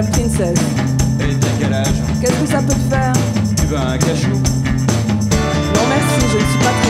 m'appelle Princess. Et t'as quel âge? Qu'est-ce que ça peut te faire? Tu veux un cachou? Non merci, je ne suis pas